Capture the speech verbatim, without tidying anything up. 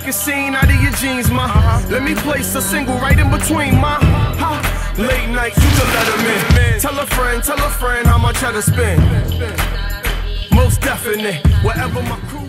make a scene out of your jeans, ma. Let me place a single right in between, ma. Late nights, you can let them in. Tell a friend, tell a friend how much I to spend. Most definite, wherever my crew